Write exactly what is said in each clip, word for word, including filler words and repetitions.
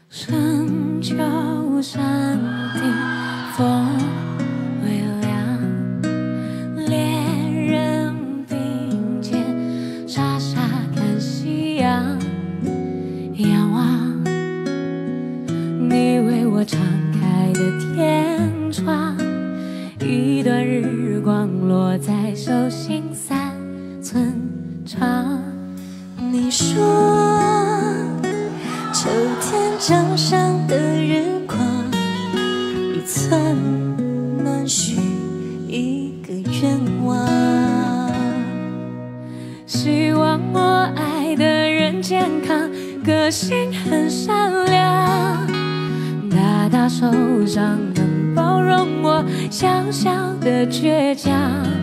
深秋山顶风微凉，恋人并肩傻傻看夕阳。仰望你为我敞开的天窗，一段日光落在手心三寸长。 你说秋天掌上的日光，一寸暖许一个愿望。 希望我爱的人健康，个性很善良，大大手掌能包容我小小的倔强。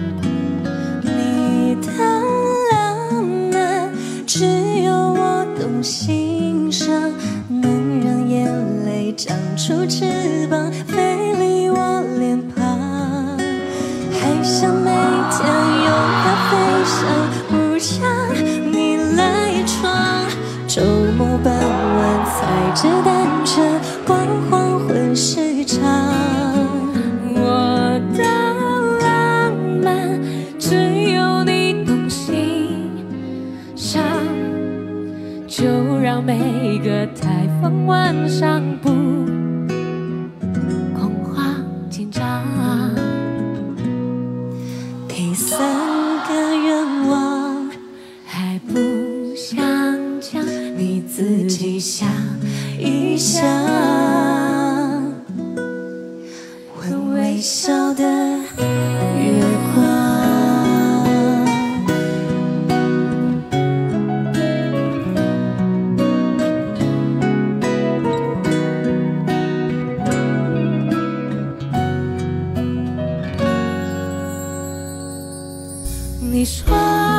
你的浪漫只有我懂欣赏，能让眼泪长出翅膀，飞离我脸庞。还想每天拥它飞翔，不让你来闯。周末傍晚踩着单车，逛黄昏市场。 我的浪漫只有你懂欣赏，就让每个台风晚上不恐慌紧张。 第三个愿望还不想讲， 你自己想一想，问微笑的月光。 你说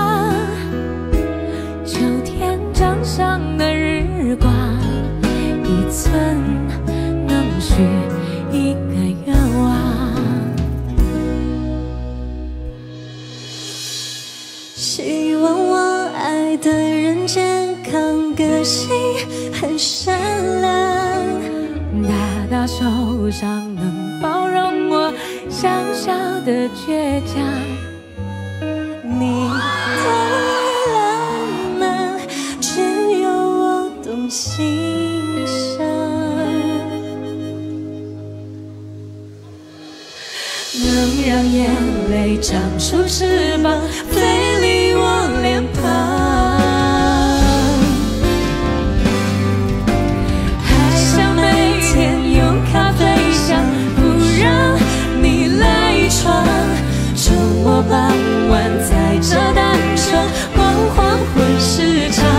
秋天掌上的日光，一寸能许一个愿望。 希望我爱的人健康，个性很善良， 大大手掌能包容我小小的倔强。 你的浪漫只有我懂欣赏，能让眼泪长出翅膀，飞离我脸庞。还想每天用咖啡香，不让你来闯。周末傍晚踩着单车，逛黄昏市场。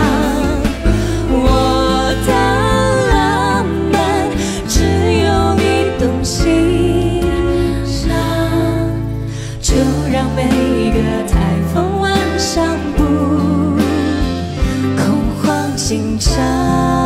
我的浪漫只有你懂欣赏，就让每个台风晚上不恐慌紧张。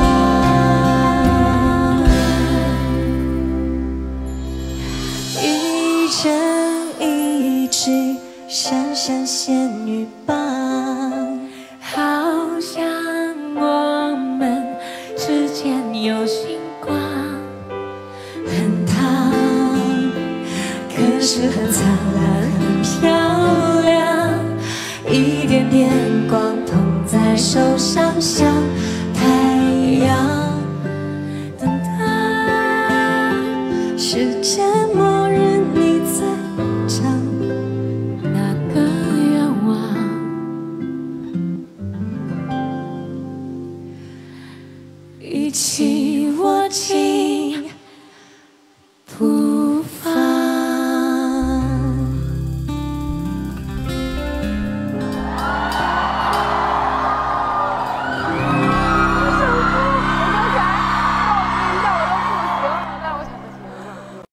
一人一只闪闪仙女棒， 好像我们之间有星光， 很烫，可是很灿烂，很漂亮。一点点光捧在手上，像